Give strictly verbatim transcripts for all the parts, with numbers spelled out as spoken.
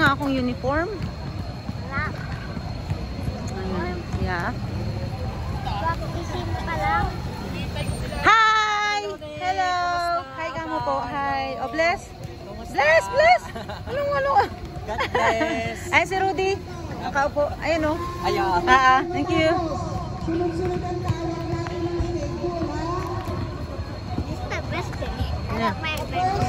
nga akong uniform. Wala. Ayun. Yeah. Baptisin pa lang. Hi! Hello! Hi ka mo po. Hi. Oh, bless. Bless, bless! Anong, ano? God bless. Ay, si Rudy. Nakaupo. Ayun o. Ayan. Ah, ah. Thank you. This is my birthday. I Yeah. like my birthday.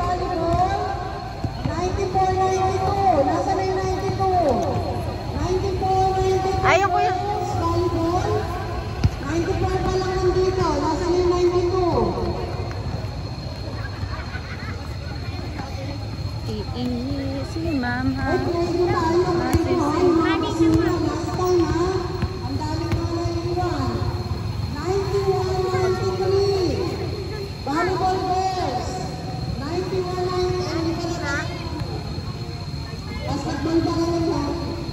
ninety-four ninety-two. Nasa na yung ninety-two? ninety-four ninety-two. Ayun ko yun. Volleyball. ninety-four pa lang nandito. Nasa na yung ninety-two? Iinis si mama. Ay, play mo tayo. Play mo. Money sa mga. Last time ha. Ang daming mga naiiwan. ninety-one ninety-three. Volleyball girls. ninety-one ninety-three. Basketball ba kayo ha?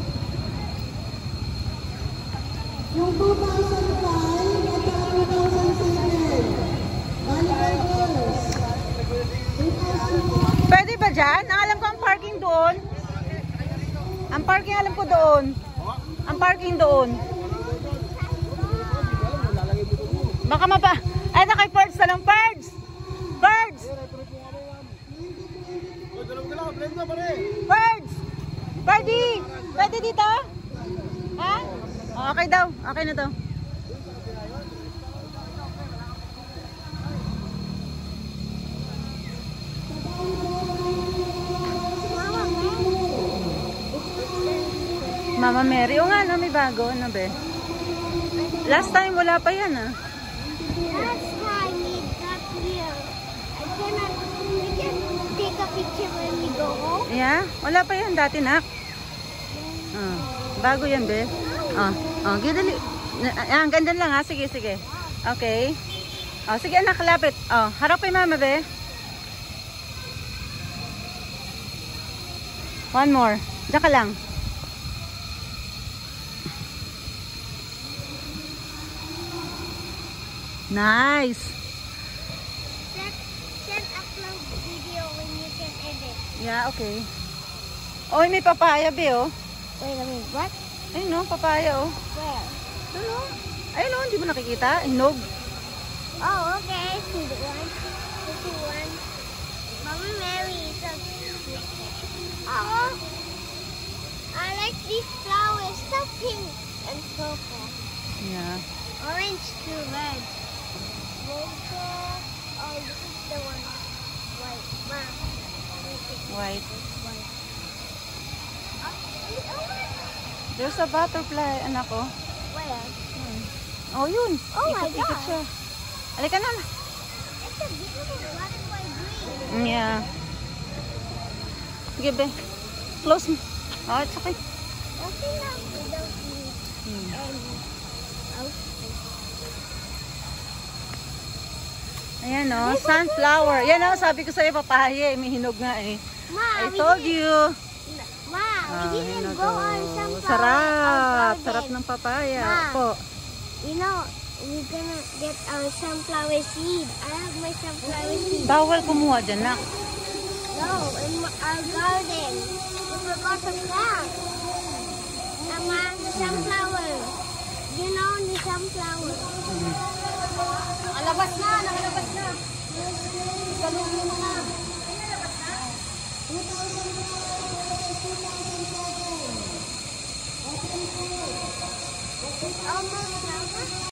Yung two thousand five at two thousand seven. Volleyball girls. two thousand five. Pwede ba dyan? Ang alam ko ang parking doon. Ang parking alam ko doon. Ang parking doon. Baka mapa... Ay, na kay Pards na lang. Pards! Pards! Pards! Pardy! Pwede dito? Ha? Oh, okay daw. Okay na daw. Mama Mary. O nga, no, may bago. Ano ba? Last time, wala pa yan, ah. Last time we got here. I cannot, we can take a picture when we go home. Yeah? Wala pa yan dati, nak. Ah, bago yan, be. Ah, ah, gidali. Ayan, ganda lang, ha. Sige, sige. Okay. Oh, sige, anak, lapit. Oh, harap kay mama, be. One more. Diyan ka lang. Nice. Set, set upload video when you can edit. Yeah, okay. Oy, may papaya, be, oh. Wait a minute, what? Ayun, no, papaya, oh. Where? Ayun, no. Ayun, no, hindi mo nakikita. Hinog. Oh, okay. I see the one. I see one. Mommy Mary is a... Oh, I like these flowers. So pink and purple. Yeah. Orange to red. Red. Oh, this is the one. White. Ma. White. White. Oh, oh, There's a butterfly, anak ko. where? Oh, yun. Oh my Ikot-ikot God. siya. Halika na. It's a beautiful butterfly green. Yeah. Sige, be. Close mo. Oh, it's okay. Okay lang without me. Hmm. And outfit. Ayan, oh. Sunflower. Yan, oh. Sabi ko sa'yo, papaya. Eh. May hinog nga, eh. Ma, I we told didn't- you. Ma, Ah, we didn't hinog, go oh. on sunflower. Sarap. garden. Sarap ng papaya. Ma. Po. You know, we're gonna get our sunflower seed. I have my sunflower seed. Bawal kumuha dyan, nak. No, in my- our garden. We forgot to plant. Ama, sunflower. You know the sunflower. Nakalabas na, nakalabas na. Kalungin mo na. Almost now.